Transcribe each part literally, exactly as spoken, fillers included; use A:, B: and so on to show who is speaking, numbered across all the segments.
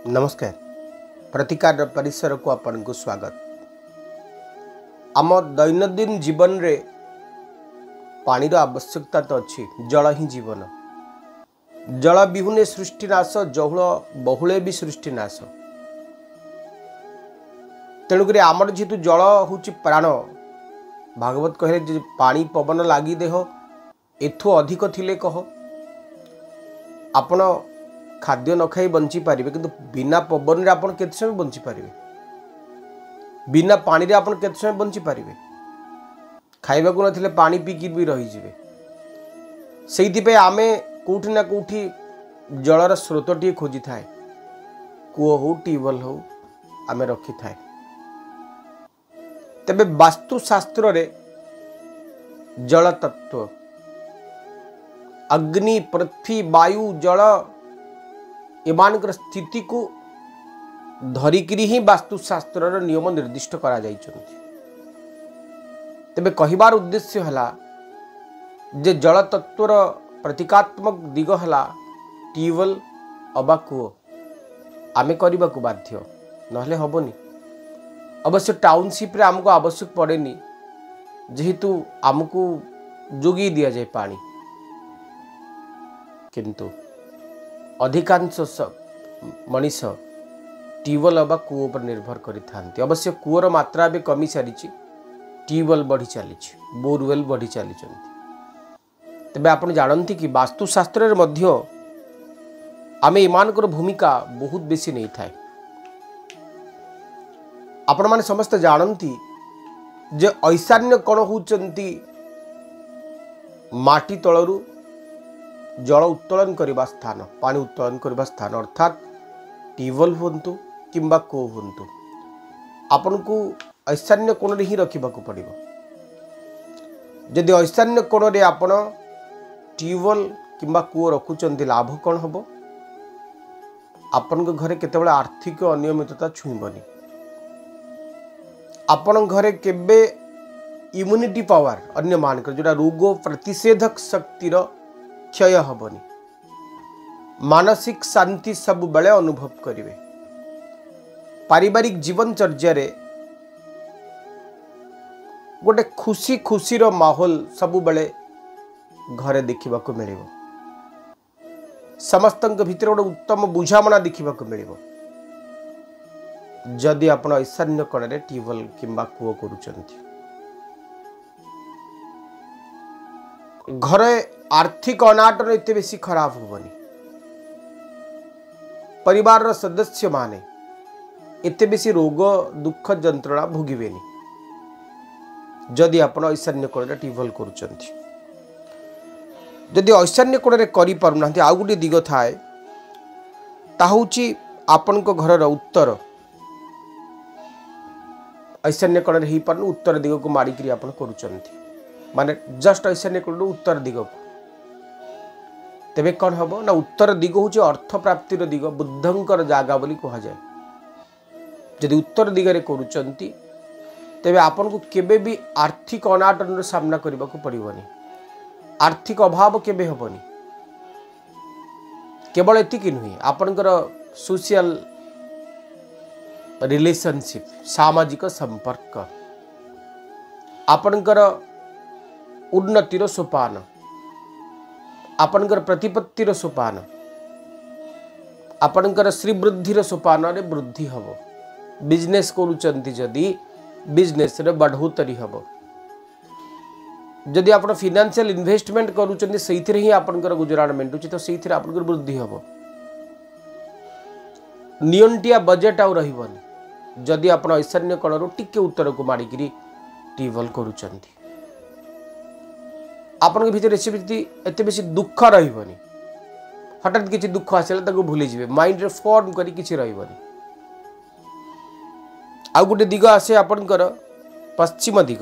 A: नमस्कार। प्रतिकार परिसर को आपन को स्वागत। आम दैनंदिन जीवन रे पानी रो आवश्यकता तो अच्छी। जल ही जीवन। जल विहुने सृष्टिनाश, जहुल बहुले भी सृष्टिनाश। तेणुक आमर जेहेतु जल हूँ प्राण, भागवत कहे पानी पवन लगी देह एथु अधिक थिले कह। आपण खाद्य न खाई बंची पारे, किंतु बिना पवन रे आपण केते समय बंची पारे, बिना पानी रे आपण केते समय बंची पारे। खाइबा को नथिले पानी पीकी भी रही जिवे। सेइथि पे आमे कोठी ना कोठी जलर स्रोतटी खोजी थाए। कूओ हो ट्यूबवेल हो आमे रखी थाए। तबे वास्तुशास्त्र रे जल तत्व अग्नि पृथ्वी वायु जल एमानकर स्थिति को धरिकी ही वास्तुशास्त्र नियम निर्दिष्ट करा जाइछन्ति। तबे कहिबार उद्देश्य हला जे जल तत्वर प्रतीकात्मक दिग हला ट्यूबवेल अबा कूओ आमे करबा को बाध्य, नहले हबनी। अवश्य टाउनशिप रे हमको आवश्यक पड़ेनी, जेहेतु हमको जोगी दिया जाए पानी, किंतु अधिकांश मनीष ट्यूबवेल अबा कूओ पर निर्भर करि थांती। अवश्य कूओर मात्रा भी कमी सारी, ट्यूबवेल बढ़ी चली, बोरवेल बढ़ी चली। तबे आपण जानती कि वास्तुशास्त्र रे मध्य आमे इमानकर भूमिका बहुत बेसी नहीं थाए। आपण माने समस्त जानती जे ऐशान्य कोण होचंती माटी तळरू जल उत्तोलन करबा स्थान, पानी उत्तोलन करबा स्थान, अर्थात ट्यूबवेल होंतु किंबा कूओ होंतु, आपन को ऐशान्य कोण रे ही रखिबा को पड़िबो। जदि ऐशान्य कोण रे आपण ट्यूबवेल किंबा कूओ रखुचंती, लाभ कोन हबो? आपन को घरे केतेबेले आर्थिक अनियमितता छुईबनी। आपन घरे केबे इम्यूनिटी पावर अन्य मानकर जोड़ा रोग प्रतिषेधक शक्तिर क्षय हबनी। मानसिक शांति सब बेले अनुभव करिवे। पारिवारिक जीवन चर्या रे गोटे खुशी खुशी रो माहौल सब बेले घरे देखिबा को मिलिबो। समस्तंक भितर गोटे उत्तम बुझामणा देखिबा को मिलिबो जदि आपण ईशान्य कोण रे ट्यूबवेल किंबा कूओ करूचंती। घरे आर्थिक अनाटन एते बेसी खराब होबनी। परिवार सदस्य माने एते बेसी रोग दुख जंत्रणा भोगिबेनी जदि आपण ईशान्य कोण रे ट्यूबवेल करूचंती। जदि ईशान्य कोण रे करि पारुनांती, आ गुडी दिग थाए, ता होची आपण को घर रो उत्तर ईशान्य कोण रे ही पारन, उत्तर दिग को मारी करी आपण करूचंती, माने जस्ट ईशान्य कोण रो उत्तर दिग को। तेबे कौन हम ना उत्तर दिग हूँ अर्थ प्राप्तिर दिग, बुद्धंकर जागा बोली कह जाए। जदि उत्तर दिगरे करूचंती तेबे आपन को केबे भी आर्थिक अनाटन सामना करबा को पड़िबनी। आर्थिक अभाव केबे हबनी। केवल एतिकी नुहे, आपनकर सोशल रिलेशनशिप सामाजिक संपर्क, आपनकर उन्नतिर सोपान, आपनकर प्रतिपत्तिर सोपान, आपनकर श्रीवृद्धिर सोपान रे वृद्धि हबो। बिजनेस करूचंती जदि बिजनेस रे बढ़ोतरी हबो। जदि आपण फाइनेंशियल इन्वेस्टमेंट करूचंती सेइथिरे ही आपनकर गुजराण मेंटुची, तो सेइथिरे आपनकर वृद्धि हबो। नियंटिया बजेट आउ रहिबनी जदि आपण ईशान्य कोणरू टिके उत्तर को माडी करी ट्यूबवेल करूचंती। आपन भीतर एते बेसी दुख रहिबनी। हठात किसी दुख आसला ताको भूली जिवे, माइंड रे फॉर्म करी किसी रहिबनी। आ गुटे दिग आसे आपनकर पश्चिम दिग।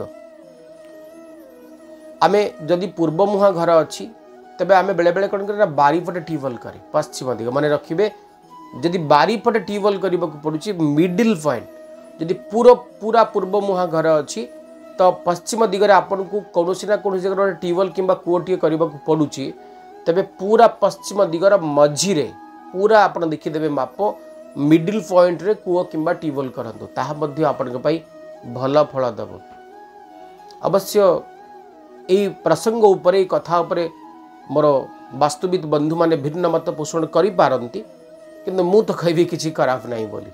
A: आमे जदि पूर्व मुहा घर अछि तबे आमे बेले बेले कोन करना बारी पटे ट्यूबवेल करे। पश्चिम दिग माने रखिबे, जदि बारी पटे ट्यूबवेल करबा को पडुची मिडिल पॉइंट, जदि पूरा पूरा पूर्व मुहा घर अछि तो पश्चिम दिगरे आपन को कौनसी ना कौन जगह ट्यूबवेल किंबा कूओटी करबा को पडुची, तबे पूरा पश्चिम दिगर मझिरे पूरा आपन देखिदेबे माप मिडिल पॉइंट रे कूओ किंबा ट्यूबवेल करंतु ताहा मध्य आपन पई भल फल दब। अवश्य यही प्रसंग उपरे कथा उपरे मोर वास्तविक बंधु माने भिन्न मत पोषण करि पारंती किंतु मु तो कहबी किछि खराब नहीं बोली।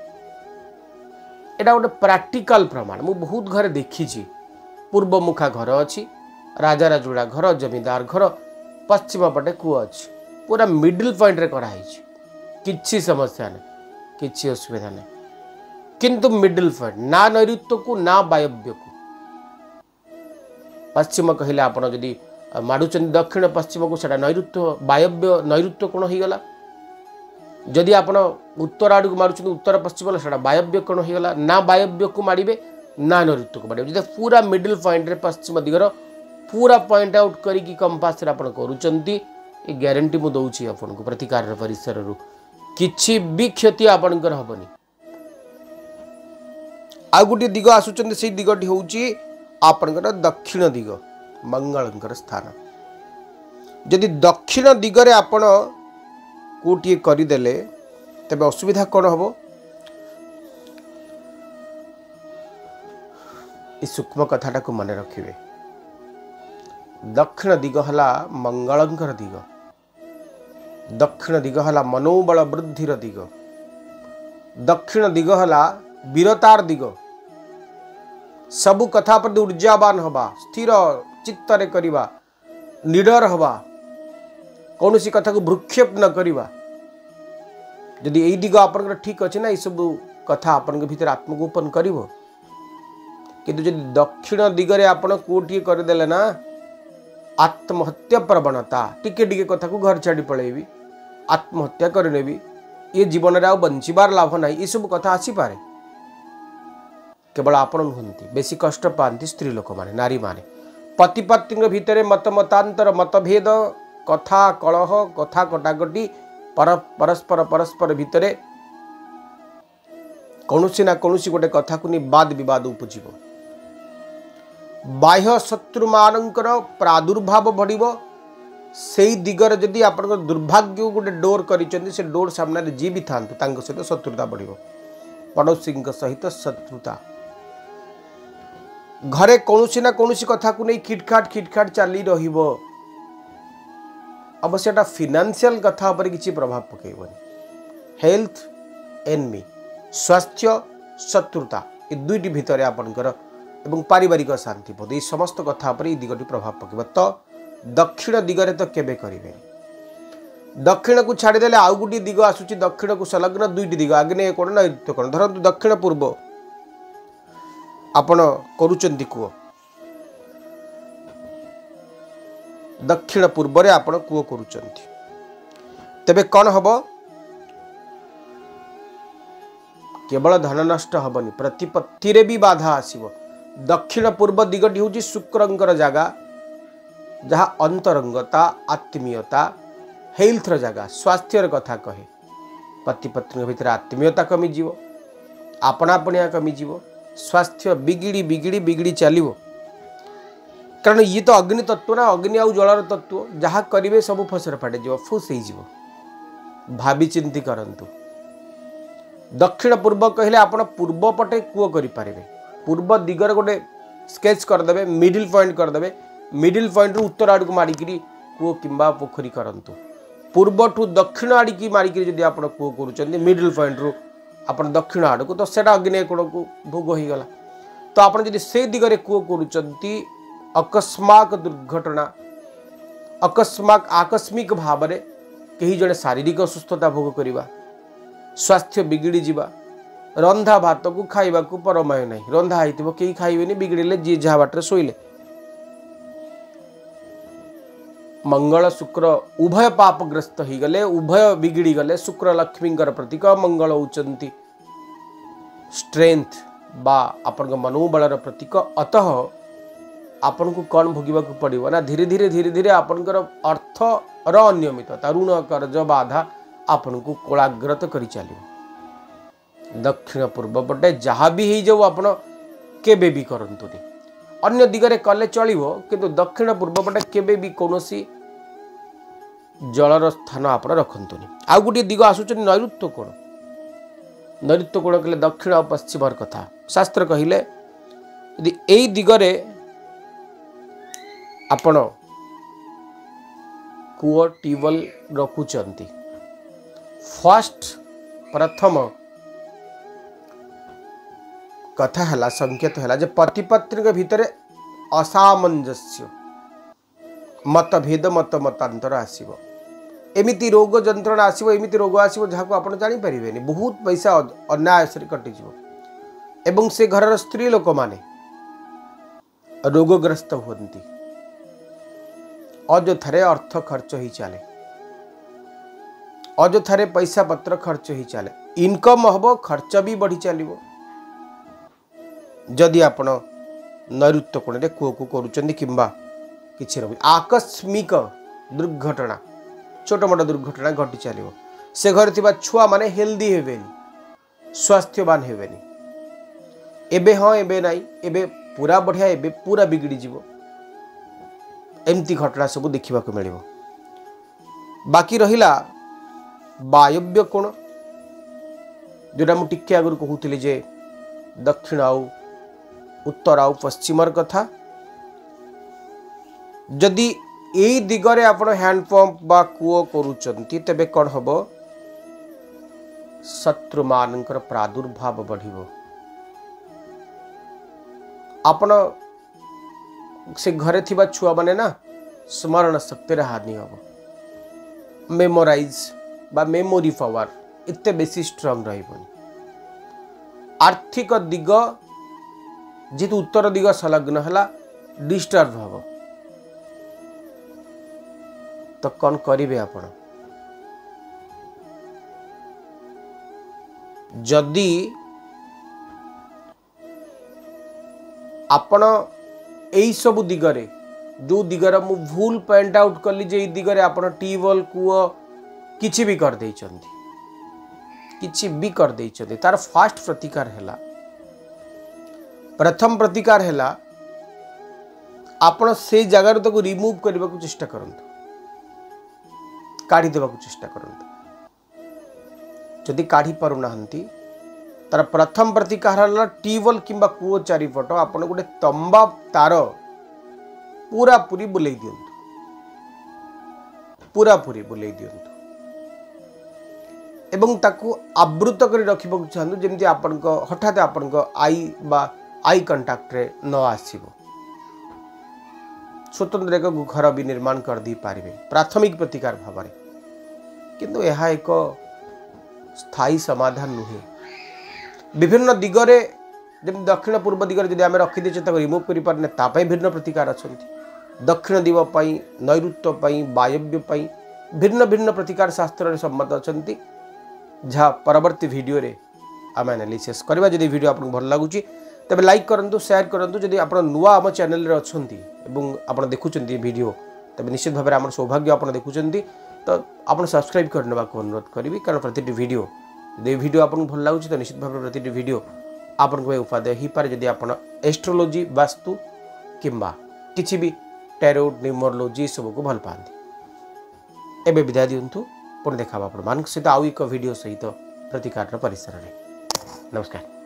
A: एटा गोटे प्रैक्टिकल प्रमाण मु बहुत घर देखी पूर्व मुखा घर अच्छी राजा राजुड़ा घर जमींदार घर पश्चिम पटे कूଅ अच्छी पूरा मिडिल पॉइंट रे कराई किछि समस्या नहीं किछि असुविधा नहीं किंतु मिडिल पॉइंट ना नैऋत्य को ना वायव्य को। पश्चिम कहले आप जदि माडुचंदी दक्षिण पश्चिम को सेटा नैऋत्य वायव्य नैऋत्य कोण हो गला। जदि आप उत्तर आड़ को मारुचंद उत्तर पश्चिम सेटा वायव्य कोण हो गला। ना वायव्य को माड़े ना नैऋत्य को माड़े जब पूरा मिडिल पॉइंट रे पश्चिम दिगर पूरा पॉइंट आउट करी कंपास रे आपण करूचंती ए ग्यारंटी मु दउची आपन को प्रतिकार परिसर रु किछि भी क्षति आपनकर हबनी। आ गुटी दिग आसुचंती से दिगटी होउची आपनकर दक्षिण दिग मंगलंकर स्थान। यदि दक्षिण दिगरे आपण कोटिए करिदेले तबे असुविधा कोन हबो इ सूक्ष्म कथाटा को मन रखिबे। दक्षिण दिग हला मंगलंकर दिग दक्षिण दिग हला मनोबल वृद्धिर दिग दक्षिण दिग हला वीरतार दिग सबु कथा प्रति ऊर्जावान हवा स्थिर चित्तरे करिवा निडर हवा कौन सी कथा को भ्रुक्षेप न करिवा। यदि यही दिग आपन ठीक अच्छे ना ये सब कथा आपन भीतर आत्मगोपन करिवो किंतु यदि दक्षिण दिगरे आपण कोटिए करदेले ना आत्महत्या प्रवणता टिके टिके कथा को घर छाड़ी पलैबी आत्महत्या करनेबी ये जीवन रे आ बंचिबार लाभ ना ये सब कथा आसी पारे। केवल आपण नुहंती बेसी कष्ट पाती स्त्री लोक माने नारी माने पति पत्नी भितर मत मतांतर मतभेद कथा कलह कथा कटाकटी पर परस्पर परस्पर भितर कौनसी ना कौनसी गोटे कथा को नहीं वाद विवाद उपजिव बाह्य शत्रु मानकर प्रादुर्भाव बढ़िबो से दिगर जदि आप दुर्भाग्य गोटे डोर करिसेंती से डोर सामने जी भी था सहित शत्रुता बढ़िबो पड़ोसी सहित शत्रुता घरे कौनसी ना कौनसी कथा को नहीं खिटखाट खिटखाट चली रहिबो। अवश्य एटा फाइनेंशियल कथा पर किसी प्रभाव पकेबनी हेल्थ एनमी स्वास्थ्य शत्रुता ये दुईटी भितर आपनकर एवं पारिवारिक शांति बोध ये समस्त कथा पर दिगटी प्रभाव पकेब। तो दक्षिण दिगरे तो केबे करिवे दक्षिण को छाड़देले आउ गोटे दिग आसुची दक्षिण को संलग्न दुईटी दिग आग्नेय कोण नैऋत्य कोण धरतु दक्षिण पूर्व आपण करूचंती कूओ दक्षिण पूर्व रे आपण कूओ करूचंती तेबे कौन हबो केवल धन नष्ट हबनी प्रतिपत्ति रे भी बाधा आसीबो। दक्षिण पूर्व दिगटी होची शुक्रंकर जगह जहाँ अंतरंगता आत्मीयता हेल्थर जगह स्वास्थ्यर कथा कहे पति पत्नी भितर आत्मीयता कमिजिव आपणापणिया कमिजिव स्वास्थ्य बिगिड़ी बिगिड़ी बिगिड़ी चलिवो कारण ये तो अग्नि तत्व ना अग्नि आउ जलर तत्व जहाँ करेंगे सब फसर फाटे जीव फुस हो भावी चिंती करंतु। दक्षिण पूर्व कहले आपण पूर्व पटे कूओ करि पारिबे पूर्व दिगर गोटे स्केच करदे मिडिल पॉइंट करदे मिडिल पॉइंट रु उत्तर आड़ को मारिकी कूओ किंबा पोखरी करंतु पूर्व ठू दक्षिण आड़की मारिकी जदि आपण कूओ करूचंती मिडिल पॉइंट रु आपण दक्षिण आड़ को तो सेटा अग्नि कोण को भोग हो गला। तो आपण जदि से दिगरे कूओ करूचंती अकस्माक दुर्घटना अकस्माक आकस्मिक भाव में कहीं जड़े शारीरिक असुस्थता भोग करवा स्वास्थ्य बिगिड़ी जीवा रंधा भात को खाइबा को परमय नहीं रंधा होइतिबो केही खाइबेनी बिगड़े जी जहाँ बाटर शोइले मंगल शुक्र उभय पापग्रस्त हो गले उभय बिगिड़ी गले शुक्र लक्ष्मी प्रतीक मंगल होचंती स्ट्रेंथ बा आपन मनोबलर प्रतीक अतः आपन को कौन भोगवा पड़ो ना धीरे धीरे धीरे धीरे आपनकर अर्थ अनियमितता ऋण कर्ज बाधा आपन को कोलाग्रत कर चलो। दक्षिण पूर्व पटे जहाँ भी हो जाऊ आपण केबे भी करंतुनी अन्य दिगरे कले चलिवो किंतु दक्षिण पूर्व पटे केबे भी कौनसी जलर स्थान आपण रखंतुनी। आउ गोटे दिग आसुचन नैऋत्य कोण नैऋत्य कोण कहले दक्षिण और पश्चिम कथा शास्त्र कहले यदि एई दिगरे आपण कूओ ट्यूबवेल रखुचंती फर्स्ट प्रथम कथा है संकेत है पति पत्नी भितर असामंजस्य मतभेद मत मतांतर आसीबो एमिति रोग जंत्रणा आसीबो एमिति रोग आसीबो जहाको आपण जानि परिबेनी बहुत पैसा अन्याय से कटि जिवो एवं से घरर स्त्री लोक माने रोगग्रस्त होती अजोथारे अर्थ खर्च ही चले अजोथारे पैसा पत्र खर्च ही चले इनकम हबो खर्च भी बढ़ी चलिबो जदि आपण नैऋत्य कोण रे कूओ को करूचंदी किंबा किछि रवि आकस्मिक दुर्घटना छोट मोट दुर्घटना घटी चलिबो से घर थिबा छुआ माने हेल्दी हेबेनी स्वास्थ्यवान हेबेनी एबे हाँ एबे नाई एबे पूरा बढ़िया एबे पूरा बिगड़ी जीवो एमती घटना सब देखा मिल बाकी रहिला वायव्य कोण जोटा मुझे टिके आगुरी कहूली जे दक्षिण आउ उत्तर आउ पश्चिमर कथा जदि यही दिगरे आपण हैंडपंप बा कूओ करूचंती तेबे कौन हम शत्रु मानकर प्रादुर्भाव बढ़िबो आपण से घरे थिबा छुआ माने ना स्मरण शक्ति हानि हम मेमोराइज बा मेमोरी पावर इत्ते बेसी स्ट्रांग रहिबनी आर्थिक दिग जेतु उत्तर दिग संलग्न हला डिस्टर्ब हबो तो कौन करिवे आपण जदि आपण एई सब दिगरे जो दिगरे मु भूल पॉइंट आउट कली जे दिगरे आपण ट्यूबवेल कूओ किछि भी कर देइचंती किछि भी कर देइचंती तार फास्ट प्रतिकार हैला प्रथम प्रतिकार हैला आपण से जगह रो तको रिमूव करबा को चेष्टा करंतु काढ़ी देबा को चेष्टा करंतु जदि काढ़ी पारु नाहंती तार प्रथम प्रतिकार हला ट्यूबवेल किंबा कूओ चारिपट आपण गोटे तंबा तार पूरा पूरी बुलाई दियंतु पूरा पूरी बुलाई दियंतु एवं ताकू आवृत कर रखा चाहूँ जमी आपण हठात आपण आई बा आई कंटाक्ट रे न आसीबो स्वतंत्र एक घर भी निर्माण कर दी पारिबे प्राथमिक प्रतिकार भाव किंतु यह एक स्थायी समाधान नुहे विभिन्न दिगरे जमी दक्षिण पूर्व दिगरे जब आम रखीदे रिमूव कर भिन्न प्रतिकार अच्छा दक्षिण दिग नैऋत्य वायव्य भिन्न भिन्न प्रतिकार शास्त्र सम्मत अच्छा जहाँ परवर्ती वीडियो रे आम एनालिसिस करबा जदि वीडियो आपको भल लगुच तबे लाइक करंतु शेयर करंतु जदि आप नुआ आम चैनल रे अछंती एवं आप देखुचंती वीडियो तबे निश्चित भाव आम सौभाग्य आप देखुचंती तो आप सब्सक्राइब करने को अनुरोध करी कारण प्रति वीडियो यदि वीडियो आपको भल लगुच तो निश्चित भाव प्रति वीडियो आपको उपादेय हो पारे जदि आप एस्ट्रोलोजी वास्तु किंबा किसी भी टैरो न्यूमरोलॉजी सब को भल पाती एवं विदाय दिंतु पुणी देखा आप सहित आउ एक वीडियो सहित प्रतिकार परिसर में नमस्कार।